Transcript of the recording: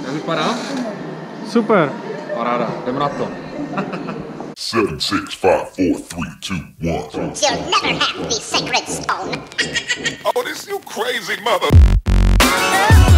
Jak vypadá? Super. Paráda, jdeme na to. 7, 6, 5, 4, 3, 2, 1. You'll never have the sacred stone. Oh, this you crazy mother.